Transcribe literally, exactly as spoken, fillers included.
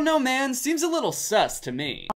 don't know, man. Seems a little sus to me.